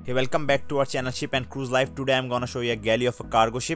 Hey, welcome back to our channel Ship and Cruise Life. Today I'm gonna show you a galley of a cargo ship.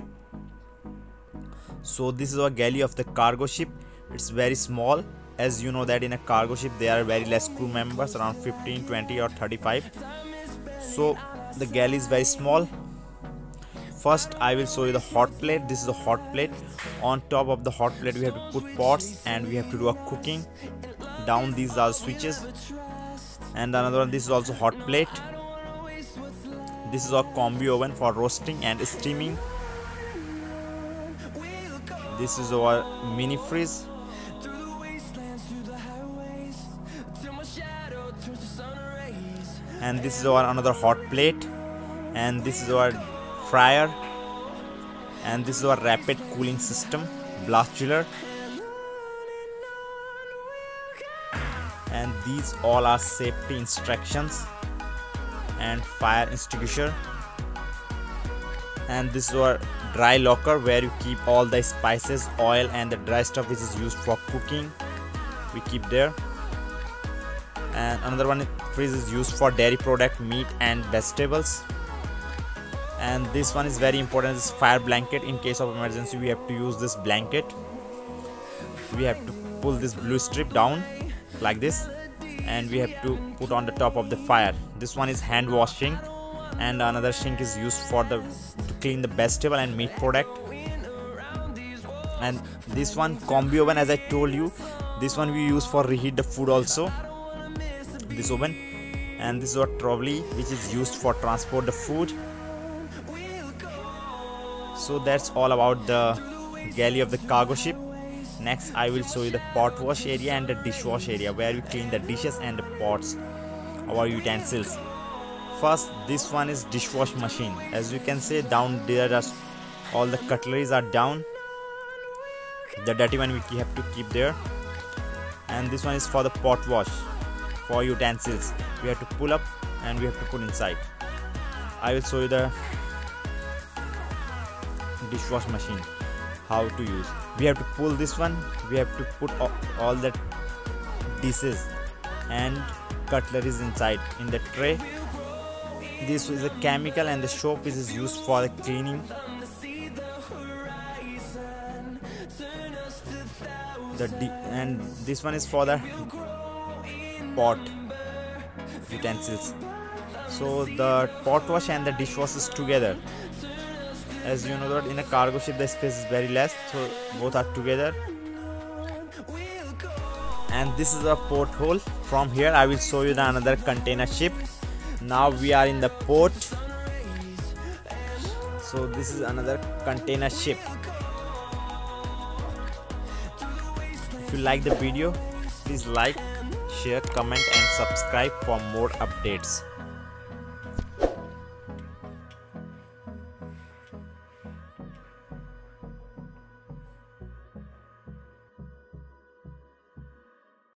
So this is a galley of the cargo ship. It's very small. As you know that in a cargo ship there are very less crew members, around 15, 20 or 35. So the galley is very small. First I will show you the hot plate. This is a hot plate. On top of the hot plate we have to put pots and we have to do a cooking. Down these are switches. And another one, this is also hot plate. This is our combi oven for roasting and steaming. This is our mini freeze. And this is our another hot plate. And this is our fryer. And this is our rapid cooling system, blast chiller. And these all are safety instructions and fire extinguisher. And this is our dry locker where you keep all the spices, oil and the dry stuff which is used for cooking, we keep there. And another one freeze is used for dairy product, meat and vegetables. And this one is very important, this fire blanket. In case of emergency we have to use this blanket. We have to pull this blue strip down like this and we have to put on the top of the fire. This one is hand washing and another sink is used for to clean the vegetable and meat product. And this one combi oven, as I told you, this one we use for reheat the food also, this oven. And this is our trolley which is used for transport the food. So that's all about the galley of the cargo ship. Next I will show you the pot wash area and the dishwash area where we clean the dishes and the pots, our utensils. First, this one is dishwash machine. As you can see, down there all the cutleries are down. The dirty one we have to keep there. And this one is for the pot wash, for utensils. We have to pull up and we have to put inside. I will show you the dishwash machine, how to use. We have to pull this one, we have to put all the dishes and cutleries inside in the tray. This is a chemical and the soap is used for the cleaning. And this one is for the pot utensils. So the pot wash and the dishwash is together. As you know that in a cargo ship the space is very less, so both are together. And this is a porthole. From here I will show you the another container ship. Now we are in the port. So this is another container ship. If you like the video, please like, share, comment and subscribe for more updates.